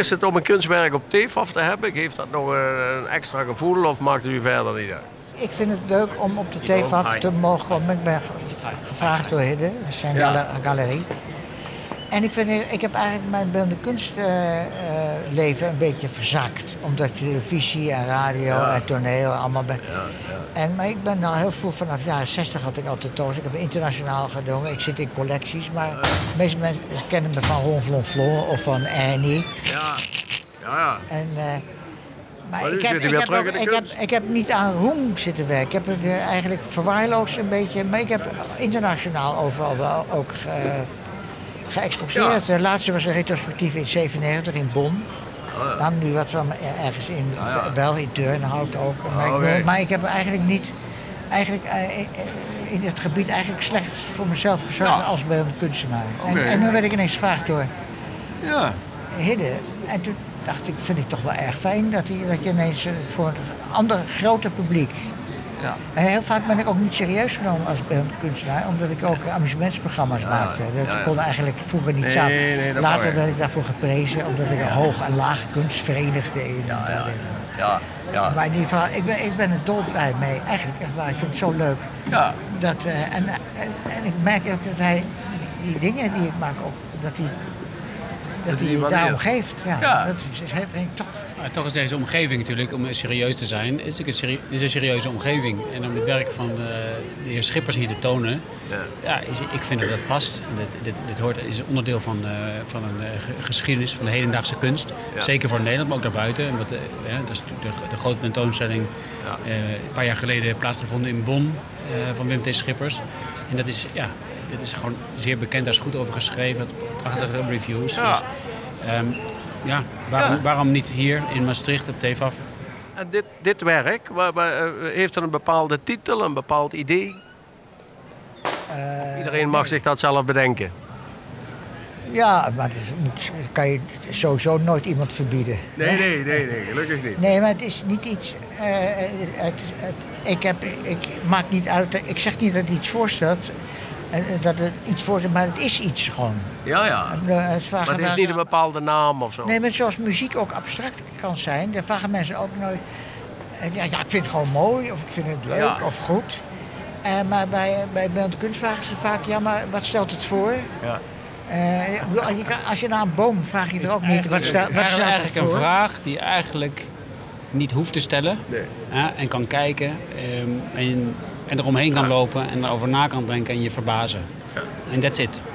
is het om een kunstwerk op TEFAF te hebben? Geeft dat nog een extra gevoel of maakt het u verder niet uit? Ik vind het leuk om op de TEFAF te mogen komen. Ik ben gevraagd door Hidde, zijn galerie. En ik heb eigenlijk mijn beeldende kunstleven een beetje verzakt. Omdat televisie en radio en toneel allemaal... Maar ik ben al heel veel, vanaf jaren 60 had ik al tentoons. Ik heb internationaal gedaan, ik zit in collecties. Maar de meeste mensen kennen me van Ron Flonflon of van Ernie. Ja. En, maar ik heb niet aan roem zitten werken. Ik heb het eigenlijk verwaarloosd een beetje. Maar ik heb internationaal overal wel ook geëxposeerd. De laatste was een retrospectief in 1997 in Bonn. Dan nu wat van ergens in België, in Turnhout ook. Maar ik heb eigenlijk niet... in het gebied eigenlijk slecht voor mezelf gezorgd als beeldend kunstenaar. En nu werd ik ineens gevraagd door Hidde. En toen dacht ik, vind ik toch wel erg fijn dat je ineens voor een ander groter publiek... Ja. En heel vaak ben ik ook niet serieus genomen als beeldend kunstenaar, omdat ik ook amusementsprogramma's maakte. Dat kon eigenlijk vroeger niet samen. Later werd ik daarvoor geprezen, omdat ik hoog en laag kunst verenigde. Maar in ieder geval, ik ben er dolblij mee. Eigenlijk echt waar, ik vind het zo leuk. Ja. En ik merk ook dat hij die dingen die ik maak ook, dat hij daarom geeft. Dat vind ik toch... Toch is deze omgeving natuurlijk, om serieus te zijn, is een serieuze omgeving. En om het werk van de heer Schippers hier te tonen, ik vind dat dat past. Dit is onderdeel van een geschiedenis van de hedendaagse kunst. Ja. Zeker voor Nederland, maar ook daarbuiten. Dat is de grote tentoonstelling een paar jaar geleden plaatsgevonden in Bonn van Wim T. Schippers. En dat is gewoon zeer bekend, daar is goed over geschreven, prachtige reviews. Ja. Dus, waarom niet hier in Maastricht op TEFAF? En dit werk, heeft het een bepaalde titel, een bepaald idee? Iedereen mag zich dat zelf bedenken. Ja, maar dat kan je sowieso nooit iemand verbieden. Nee, gelukkig niet. Nee, maar het is niet iets... ik maak niet uit... Ik zeg niet dat het iets voorstelt... Dat het iets voorstelt, maar het is iets gewoon. Ja. Maar het heeft niet een bepaalde naam of zo? Nee, maar zoals muziek ook abstract kan zijn... daar vragen mensen ook nooit... ik vind het gewoon mooi, of ik vind het leuk, of goed. Maar bij beeldende kunst vragen ze vaak... maar wat stelt het voor? Ja. Als je naar een boom vraag je er ook niet... Wat stelt het voor? Eigenlijk een vraag die je eigenlijk niet hoeft te stellen. Nee. En kan kijken. En eromheen kan lopen en erover na kan denken en je verbazen. En that's it.